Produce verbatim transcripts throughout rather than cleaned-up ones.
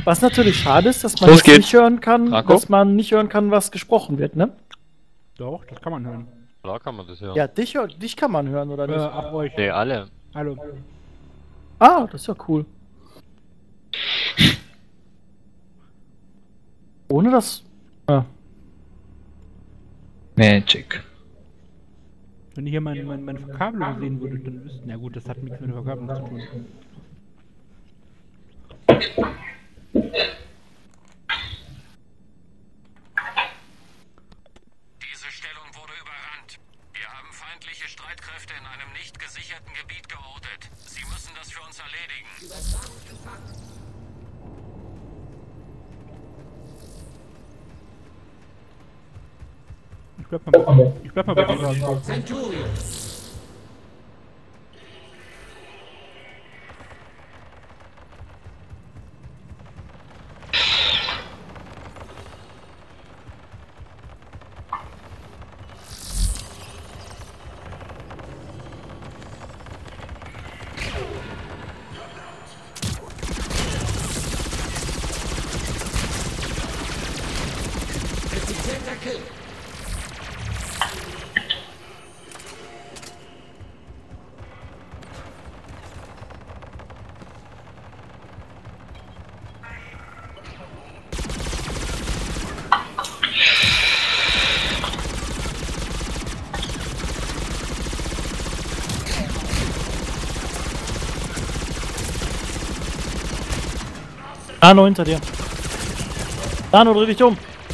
Was natürlich schade ist, dass man Los jetzt geht's. nicht hören kann, Marco? dass man nicht hören kann, was gesprochen wird, ne? Doch, das kann man hören. Klar kann man das hören. Ja, dich, hör- dich kann man hören, oder Äh, nicht? ab euch. Nee, alle. Hallo. Ah, das ist ja cool. Ohne das... Ja. Magic. Wenn ihr hier meine, meine, meine Verkabelung sehen würdet, dann wüssten, na gut, das hat nichts mit der Verkabelung zu tun. Diese Stellung wurde überrannt. Wir haben feindliche Streitkräfte in einem nicht gesicherten Gebiet geortet. Sie müssen das für uns erledigen. Ich bleib mal bei, ich bleib mal bei dir. Dano hinter dir. Dano, dreh dich um.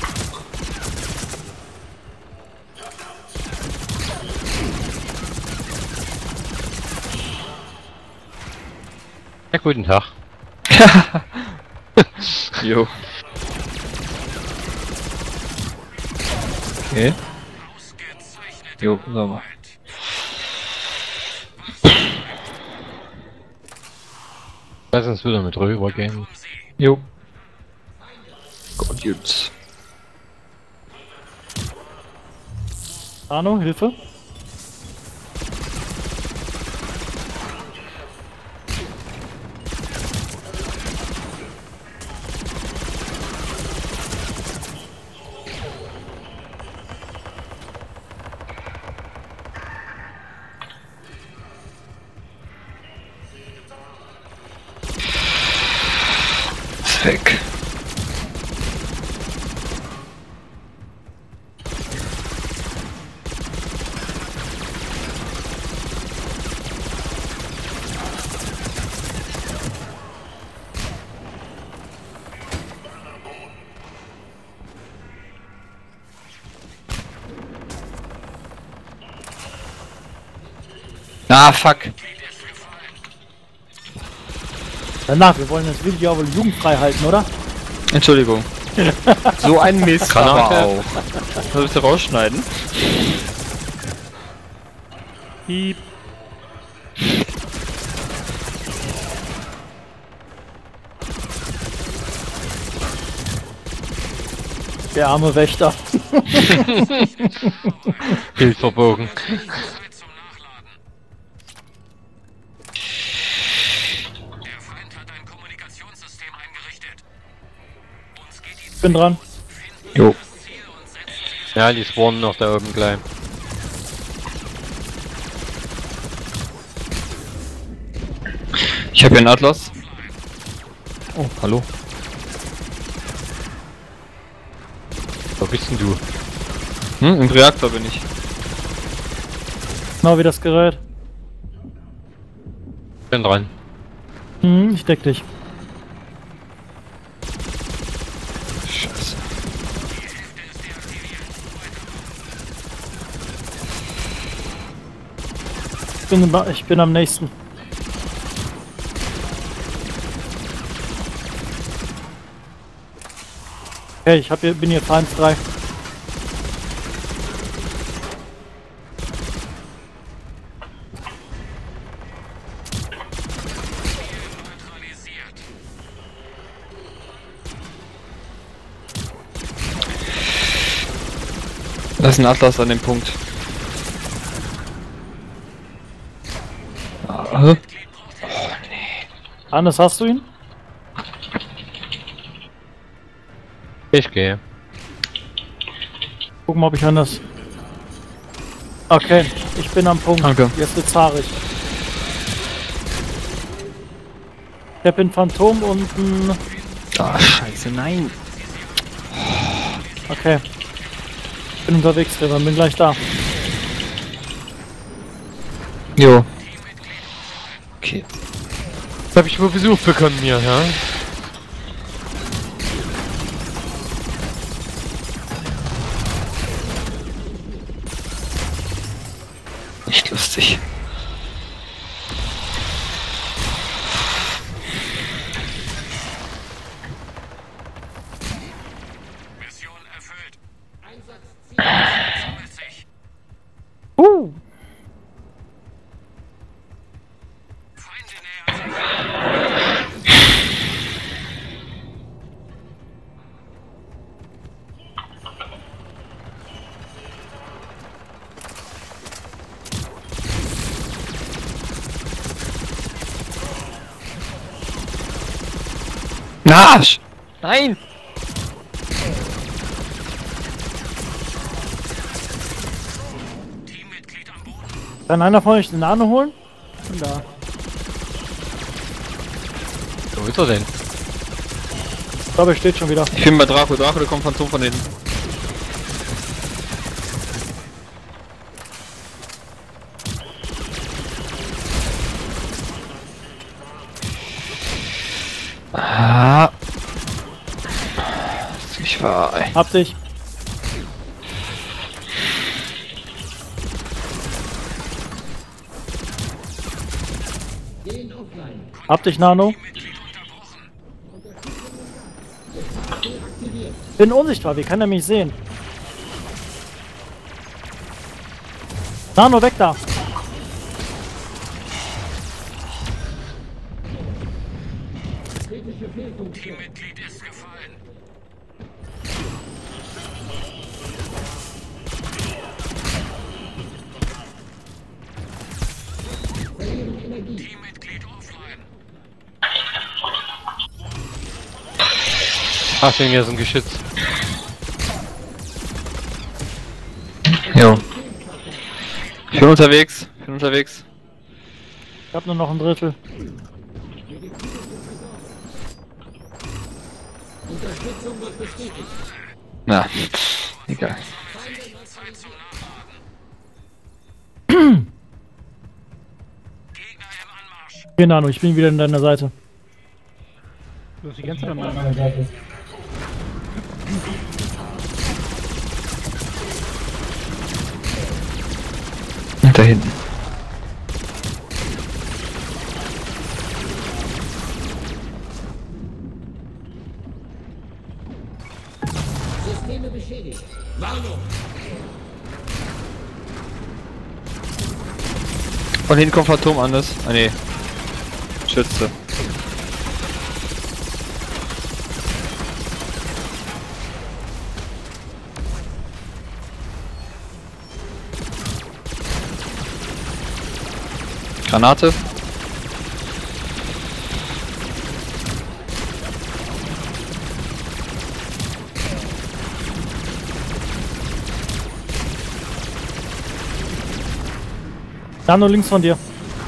Ja, guten Tag. Jo. Okay. Jo, sag mal. Lass uns wieder mit rüber gehen. Jo. Gott gibt's. Dano, Hilfe. Ist weg. Ah, fuck. Danach, wir wollen das Video aber jugendfrei halten, oder? Entschuldigung. So ein Mist Kann aber er. auch. Sollst du rausschneiden? Piep. Der arme Wächter. Bild verbogen. Zeit zum Nachladen. Der Feind hat ein Kommunikationssystem eingerichtet. Uns geht die Ich bin dran. Jo. Ziel und setzen Ja, die spawnen noch da oben gleich. Ich habe hier einen Atlas. Oh, hallo. Wo bist denn du? Hm, im Reaktor bin ich. Genau wie das Gerät. Bin dran. Hm, ich deck dich. Scheiße. Ich bin, im- ich bin am nächsten. Okay, ich hab hier, bin hier feindfrei. neutralisiert. Da ist ein Atlas an dem Punkt. Ah, hä? Hannes, hast du ihn? Ich gehe. Gucken, ob ich anders. Okay, ich bin am Punkt. Danke. Jetzt wird's haarig. Ich hab ein Phantom und ein... Ah, scheiße, nein. Okay. Ich bin unterwegs, River, bin gleich da. Jo. Okay. Das habe ich wohl Besuch bekommen hier, ja? Nicht lustig. Mission erfüllt. Einsatzziel sammelt sich. Uh! Feinde nähern sich. Arsch! Nein! Teammitglied am Boden. Kann einer von euch den Nano holen? Bin da. Wo ist er denn? Ich glaube, er steht schon wieder. Ich bin bei Draco. Draco, der kommt Phantom von hinten. Ah. Ich war. Ey. Hab dich. Hab dich, Nano. Bin unsichtbar, wie kann er mich sehen? Nano, weg da! Teammitglied ist gefallen. Teammitglied offline. Achtung, hier ist ein Geschütz. Jo. Ich bin unterwegs. Ich bin unterwegs. Ich hab nur noch ein Drittel. Na, egal. Zeit zum Nachladen. Gegner im Anmarsch. Okay, Nano, ich bin wieder an deiner Seite. Du hast die ganze Zeit an meiner Seite. Da hinten. Systeme beschädigt. Warnung! Von hinten kommt Phantom anders. Ah ne. Schütze. Granate. Nano, links von dir.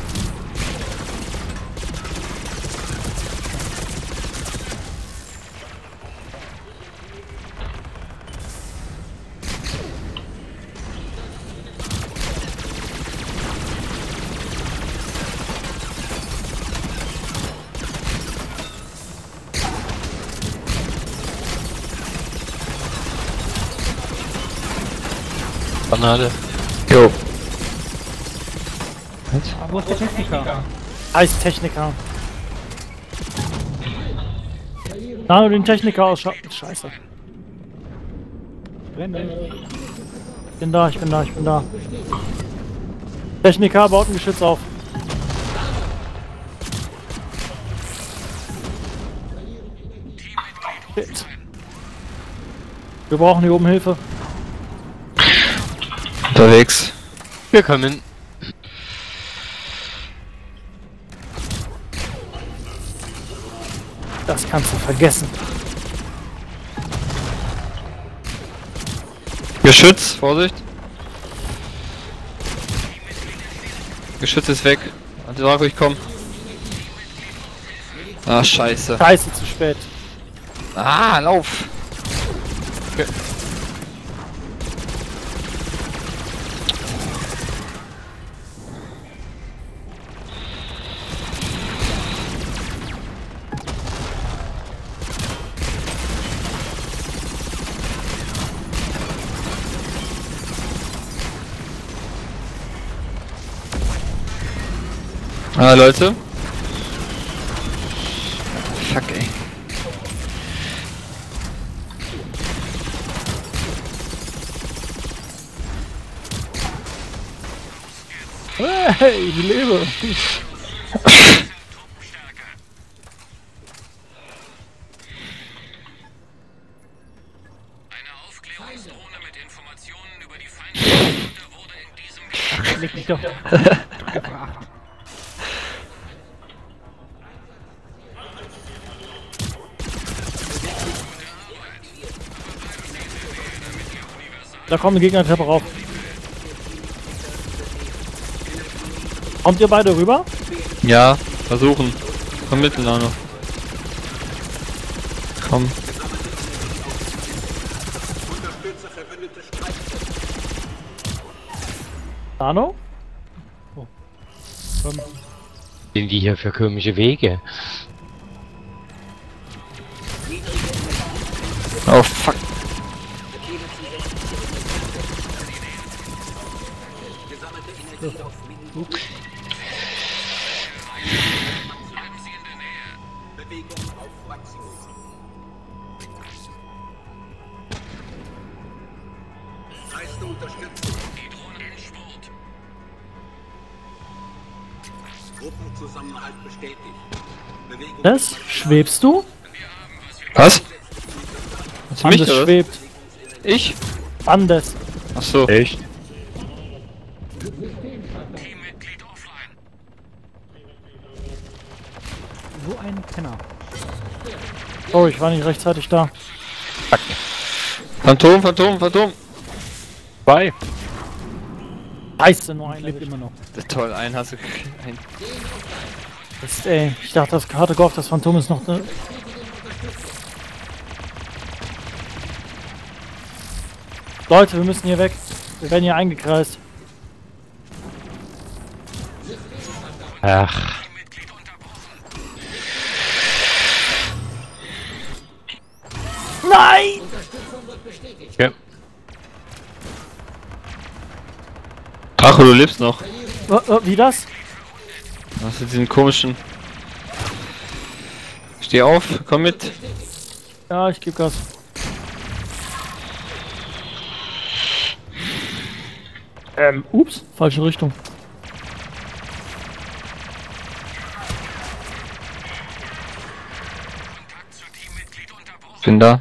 Granate. Jo. Ah, wo ist der Techniker? Eistechniker. Nano, den Techniker ausschalten. Scheiße. Brenne. Ich bin da, ich bin da, ich bin da. Techniker baut ein Geschütz auf. Shit. Wir brauchen hier oben Hilfe. Unterwegs. Wir kommen. Das kannst du vergessen. Geschütz, Vorsicht. Geschütz ist weg. Warte, Draco, ich komm. Ah, scheiße. Scheiße, zu spät. Ah, lauf. Okay. Ah, Leute. Fuck, ey. Hey, ich lebe. Eine Aufklärungsdrohne mit Informationen über die Feindesgebiete wurde in diesem Gebiet. Leg mich doch. Da kommt ein Gegner Treppe rauf. Kommt ihr beide rüber? Ja, versuchen. Komm mit, Lano. Komm. Nano? Komm. Sind die hier für komische Wege? Oh, fuck. Bleiben Sie in der Nähe. Bewegung auf Maximum. Leiste Unterstützung. Die Drohne Endspurt. Gruppenzusammenhalt bestätigt. Bewegung. Das? Schwebst du? Was? Was mich Andes oder was? schwebt. Ich? Andes. Ach so. Echt? Teammitglied offline. So ein Penner. Oh, ich war nicht rechtzeitig da. Phantom, Phantom, Phantom. Zwei. Scheiße, nur ein Lebt Level. immer noch. Toll, einen hast du. Ein. Ist, ey, ich dachte, das hatte gehofft, das Phantom ist noch ne. Leute, wir müssen hier weg. Wir werden hier eingekreist. Ach. Teammitglied unterbrochen. Nein! Ja. Draco, du lebst noch. Äh, äh, Wie das? Was ist diesen komischen. Steh auf, komm mit. Ja, ich gebe Gas. Ähm, ups, falsche Richtung. Kontakt zu Teammitglied unterbrochen. Bin da.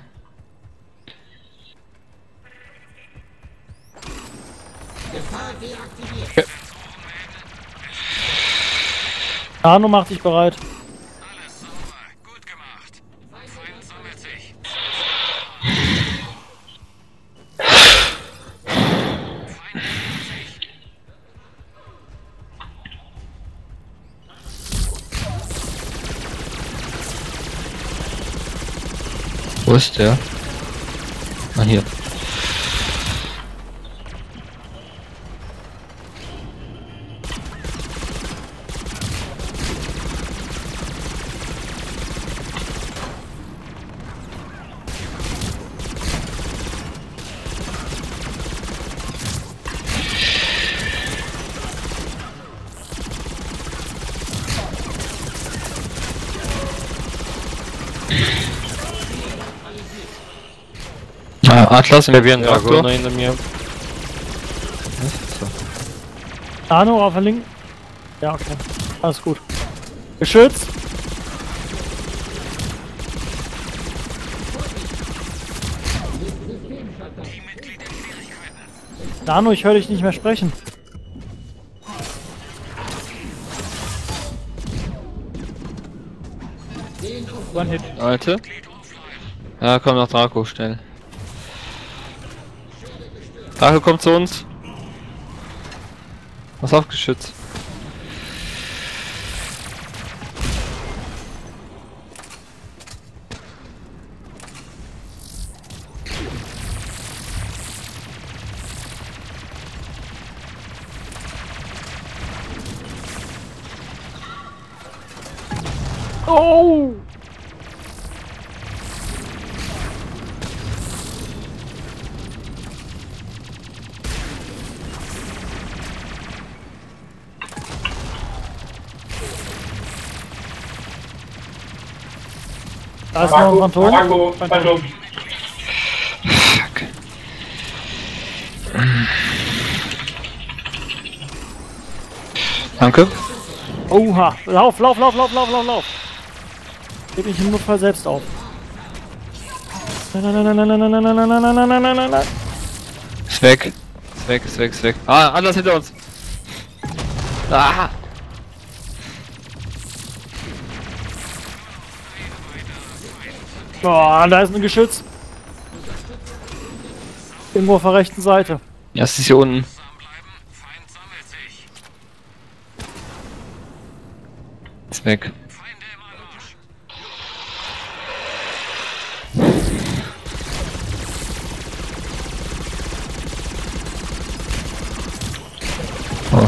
Nano, mach dich bereit. Alles sauber. Gut gemacht. Feind sammelt sich. Feind nähert sich. Wo ist der? Ah, hier. Ah, Atlas im Da wäre ein Dragoner Reaktor. hinter mir. So. Nano auf der linken. Ja, okay. Alles gut. Geschützt. Nano, ich höre dich nicht mehr sprechen. One Hit. Leute. Ja, komm nach Draco, schnell. Drache kommt zu uns. Was auf Geschütz? Oh! Da ist noch ein Phantom. Phantom. Fuck. Danke. Oha! Lauf, lauf, lauf, lauf, lauf, lauf, lauf! Gib mich im Notfall selbst auf. Nein, nein, nein, nein, nein, nein, nein, nein, nein, nein, nein, nein, nein, nein, nein. Ist weg. Ist weg, ist weg, ist weg. Ah, anders hinter uns. Ah! Boah, da ist ein Geschütz. Irgendwo auf der rechten Seite. Ja, es ist hier unten. Feind sammelt sich. Ist weg. Feinde im Anmarsch. Oh.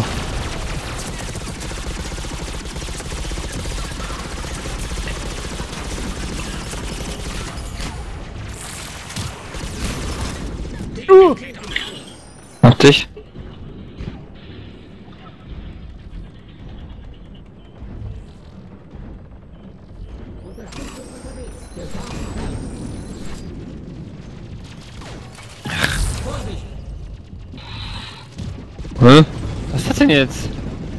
Uh. Mach dich. Hä? Was ist das denn jetzt?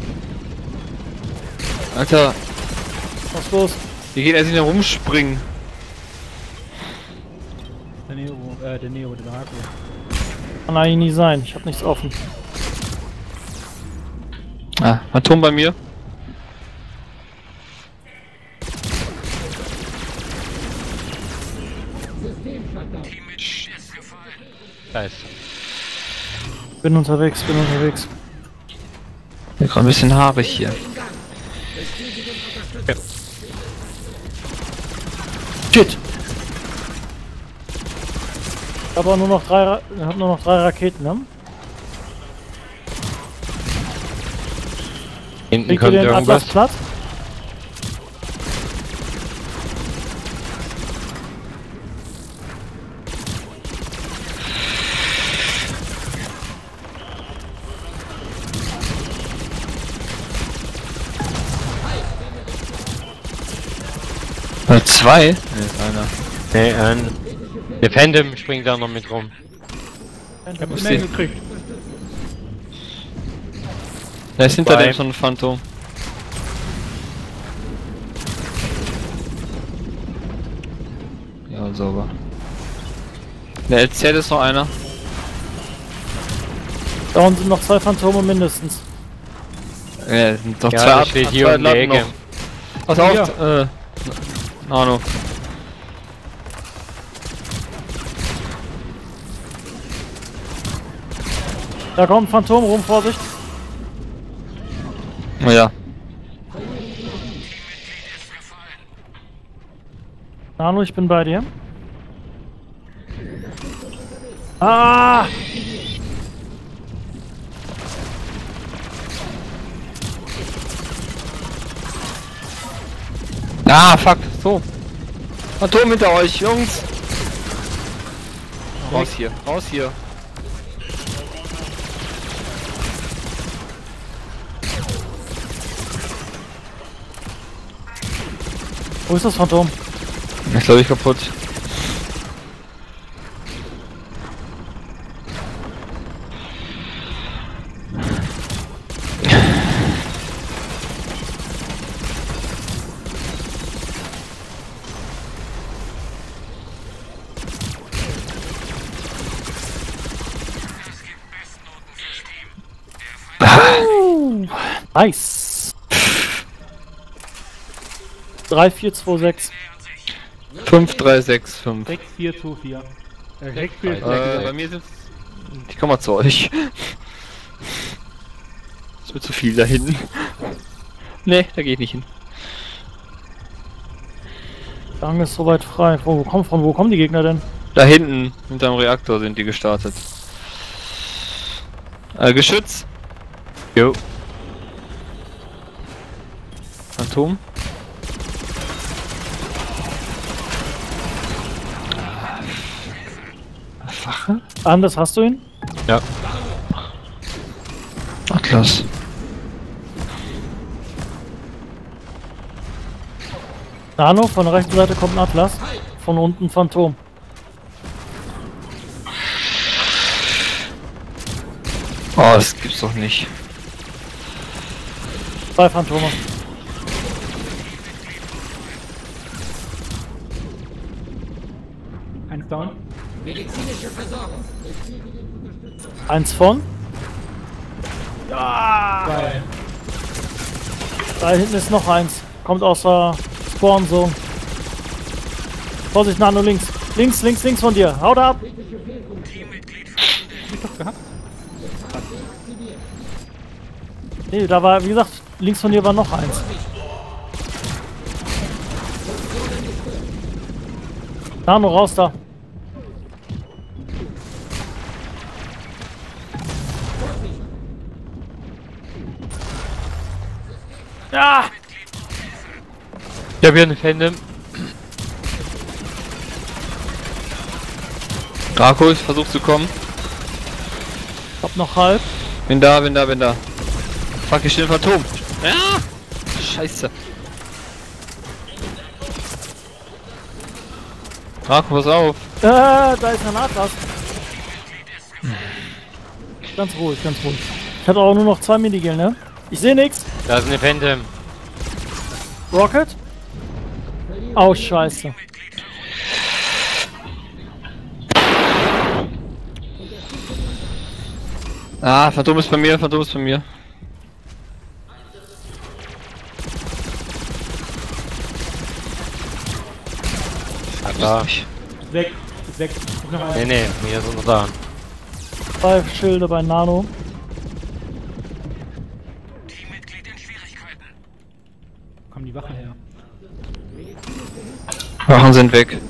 Alter, Was ist los? hier geht er sich noch rumspringen. Der Neo, äh, der Neo, der Draco. Kann eigentlich nie sein. Ich hab nichts offen. Ah, Phantom bei mir. Teammitglied ist gefallen. Da ist Bin unterwegs, bin unterwegs. Mir gerade ein bisschen haarig hier. Shit! Ich hab auch nur noch drei, Ra hab nur noch drei Raketen, ne? Hinten Kriegt ihr kommt den Atlas irgendwas. platt? Äh, zwei? Ne, ist einer. Nee, ähm, der Phantom springt da noch mit rum. Ich hab Muss den Mail sehen. gekriegt. Der ist hinter Zwei. dem so ein Phantom. Ja, sauber. Der L Z ist noch einer. Da unten sind noch zwei Phantome mindestens. Ja, es sind doch Ja, zwei, der Ab- steht zwei hier um die Latten Ecke. noch. Pass auf, äh. Nano. Da kommt ein Phantom rum, Vorsicht. Oh ja. Nano, ich bin bei dir. Ah! Ah, fuck, so. Phantom hinter euch, Jungs. Raus hier, raus hier. Wo ist das Phantom? Ich glaube, ich kaputt. Es gibt Bestnoten fürs Team. Der Feind Nice. drei vier zwei sechs. nähert sich. fünf drei sechs fünf. sechs vier zwei vier. Äh, sechs vier Äh, bei mir sind Ich komm mal zu euch. Es wird zu viel da hinten. Ne, da gehe ich nicht hin. Der Gang ist soweit frei. Wo, wo, kommen, von wo kommen die Gegner denn? Da hinten, hinterm Reaktor sind die gestartet. Äh, Geschütz. Jo. Phantom. Wache? Anders, hast du ihn? Ja. Atlas. Nano, von der rechten Seite kommt ein Atlas. Von unten Phantom. Oh, das gibt's doch nicht. Zwei Phantome. Eins down. Eins von. Ja! Zwei. Da hinten ist noch eins. Kommt aus der Spawn-Zone. Vorsicht, Nano, links. Links, links, links von dir. Haut ab! Hab ich doch gehabt. Nee, da war, wie gesagt, links von dir war noch eins. Nano, raus da. Ja! Ich hab hier einen Phantom. Draco, ich versuch zu kommen. Hab noch halb. Bin da, bin da, bin da. Fuck, ich stehe im Phantom. Ja! Scheiße. Draco, pass auf. Äh, da ist ein Atlas. Ganz ruhig, ganz ruhig. Ich hatte auch nur noch zwei Minigel, ne? Ich sehe nichts. Da ist eine Phantom. Rocket? Oh, scheiße. Ah, Phantom ist bei mir, Phantom ist bei mir. Da. Weg. Ist weg. Ist noch Nee, eins. nee, mir ist noch da. Zwei Schilde bei Nano. Teammitglied in Schwierigkeiten. Kommt die Wache her. Wachen sind weg.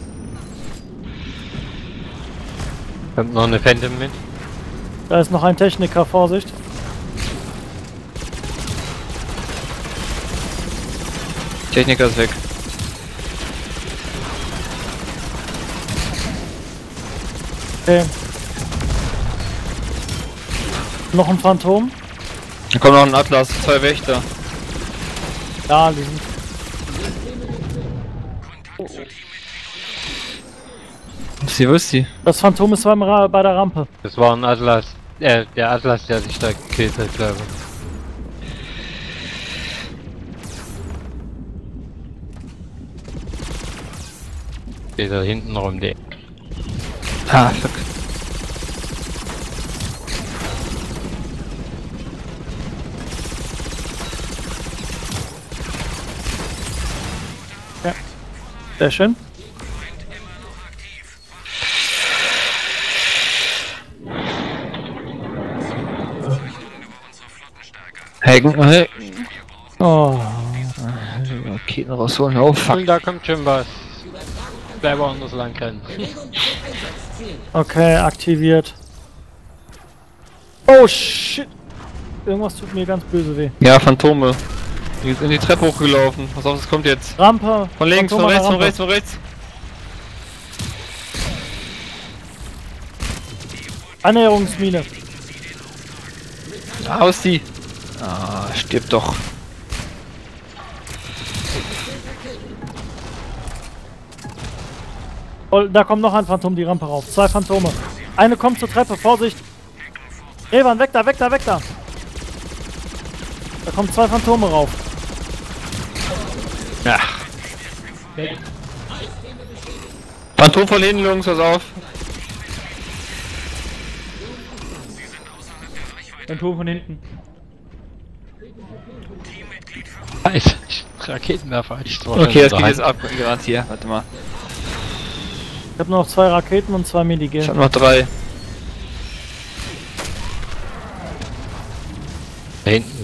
Kommt noch eine Phantom mit. Da ist noch ein Techniker, Vorsicht. Techniker ist weg. Okay. Noch ein Phantom. Da kommt noch ein Atlas, zwei Wächter. Ja, die sind. Wo ist die, wo ist die? Das Phantom ist beim Ra bei der Rampe. Das war ein Atlas. Äh, der Atlas, der sich da gekillt hat, glaube ich. Steht da hinten rum, der. Ah, fuck. Sehr schön. Hacken, hacken. Oh. Raketen rausholen. Oh fuck. Und da kommt schon was. Bleib woanders lang können. Okay, aktiviert. Oh shit. Irgendwas tut mir ganz böse weh. Ja, Phantome. Die sind in die Treppe hochgelaufen. Pass auf, das kommt jetzt. Rampe. Von links, Phantom von an der rechts, von Rampe. rechts, von rechts. Annäherungsmine. Da ist die. Ah, stirb doch. Oh, da kommt noch ein Phantom die Rampe rauf. Zwei Phantome. Eine kommt zur Treppe, Vorsicht. Evan, weg da, weg da, weg da. Da kommen zwei Phantome rauf. Ja. Phantom von hinten, Jungs, pass auf. Phantom von hinten. Scheiße, Raketenwerfer hatte ich zwar Okay, das schon geht in jetzt ab. Gerade hier, warte mal. Ich habe noch zwei Raketen und zwei Minigel. Ich hab noch drei. Da hinten.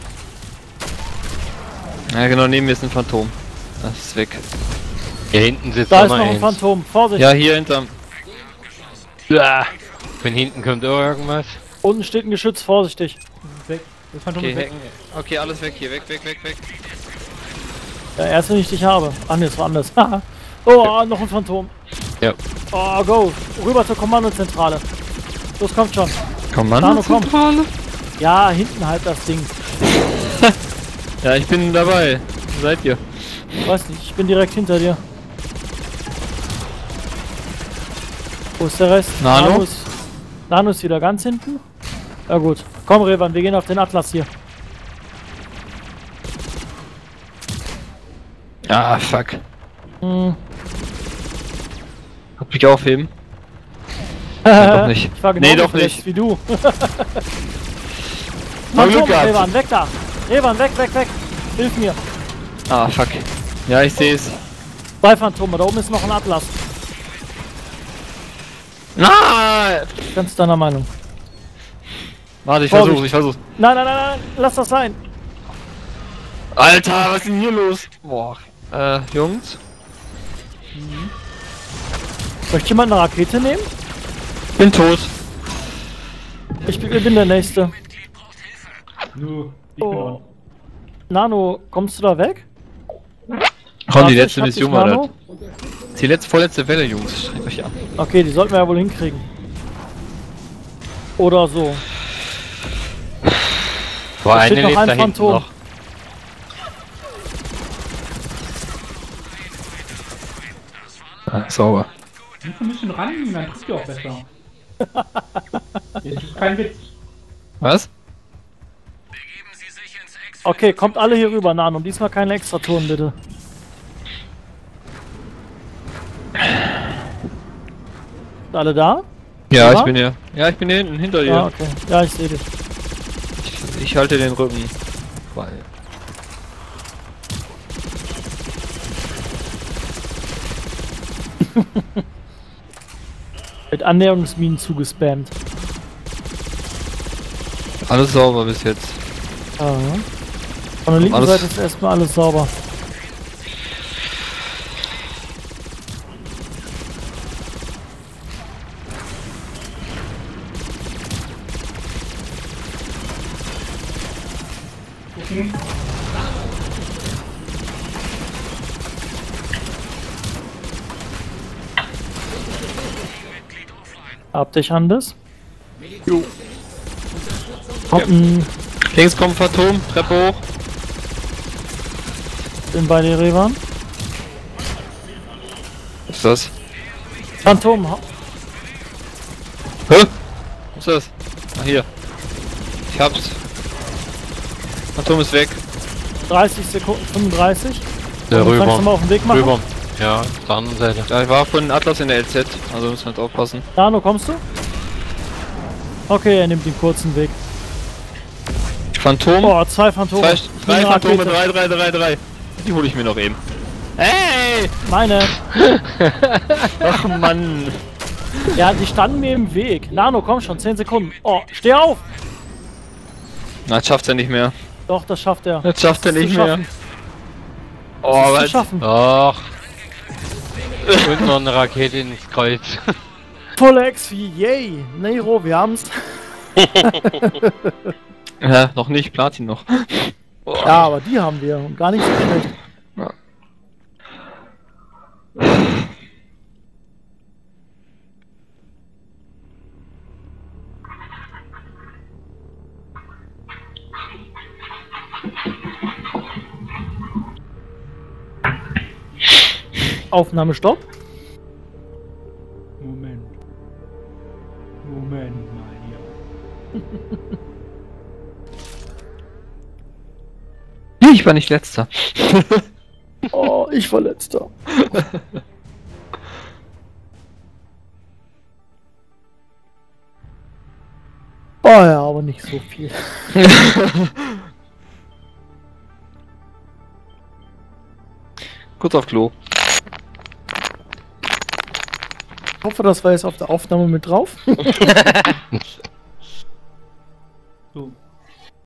Ja genau, neben mir ist ein Phantom. Das ist weg. Hier hinten sitzt Da auch ist noch noch ein eins. Phantom. Vorsicht. Ja, hier hinterm. Ja. Von hinten kommt auch irgendwas. Unten steht ein Geschütz. Vorsichtig. Weg. Das Phantom Okay, ist weg. hacken. Okay, alles weg hier. Weg, weg, weg, weg. Ja, erst wenn ich dich habe. Ach ne, es war anders. Oh, noch ein Phantom. Ja. Oh, go. Rüber zur Kommandozentrale. Los, kommt schon. Nano, komm. Kommandozentrale? Ja, hinten halt das Ding. Ja, ich bin dabei. Wo seid ihr? Weiß nicht, ich bin direkt hinter dir. Wo ist der Rest? Nano? Nano ist, Nano ist wieder ganz hinten. Ja gut. Komm, Revan, wir gehen auf den Atlas hier. Ah, fuck. Hm. Hab mich aufheben? doch nicht. Ich war genau Nee, doch verletzt nicht. wie du. Hab Glück Phantom, gehabt. Revan, weg da! Revan, weg, weg, weg! Hilf mir! Ah, fuck. Ja, ich seh's. Zwei Phantome, da oben ist noch ein Atlas. Nein! Ganz deiner Meinung. Warte, ich Vorsicht. versuch's, ich versuch's. Nein, nein, nein, nein, lass das sein! Alter, was ist denn hier los? Boah. Äh, Jungs? Möchte jemand eine Rakete nehmen? Bin tot. Ich bin, ich bin der Nächste. Du, ich bin Oh. on. Nano, kommst du da weg? Komm, die Warte, letzte ich hab dich, Mission war Nano. das. Die letzte, vorletzte Welle, Jungs. Streckt euch an. Okay, die sollten wir ja wohl hinkriegen. Oder so. Boah, Da eine steht noch lebt ein da hinten Phantom. noch. Ah, sauber. Muss ein bisschen ran, dann trifft ihr auch besser. Das ist kein Witz. Was? Begeben Sie sich ins Ex. Okay, kommt alle hier rüber, Nano. Diesmal keine Extratouren, bitte. Sind alle da? Ja, Ja? ich bin hier. Ja, ich bin hier hinten, hinter dir. Ja, okay. Ja, ich sehe dich. Ich, ich halte den Rücken. Weil. Mit Annäherungsminen zugespammt. Alles sauber bis jetzt. Ah. Von der linken alles- Seite ist erstmal alles sauber. Hab dich, Handes. Jo. Kommt ein... Links kommt Phantom, Treppe hoch. Bin bei dir, Revan. Was ist das? Phantom. ha- Hä? Was ist das? Ah, hier. Ich hab's. Phantom ist weg. dreißig Sekunden, fünfunddreißig. Der Und kannst du rüber. mal auf den Weg machen? Rüber. Ja, auf der anderen Seite. Ja, ich war von Atlas in der L Z, also müssen wir jetzt aufpassen. Nano, kommst du? Okay, er nimmt den kurzen Weg. Phantom. Oh, zwei Phantome. Zwei, Ich nehme drei eine Phantome, Rakete. drei, drei, drei, drei. Die hole ich mir noch eben. Ey! Meine. Ach Mann. Ja, die standen mir im Weg. Nano, komm schon, zehn Sekunden. Oh, steh auf! Na, das schafft er nicht mehr. Doch, das schafft er. Das schafft er Das ist nicht zu mehr. schaffen. Oh, Das ist zu was? schaffen. Doch. Und noch eine Rakete ins Kreuz. Volle X P, yay! Nero, wir haben's. Ja, noch nicht, Platin noch. Ja, aber die haben wir und gar nicht so schlecht. Ja. Aufnahme stopp. Moment. Moment mal hier. Ich war nicht letzter. Oh, ich war letzter. Oh ja, aber nicht so viel. Kurz auf Klo. Ich hoffe, das war jetzt auf der Aufnahme mit drauf. So.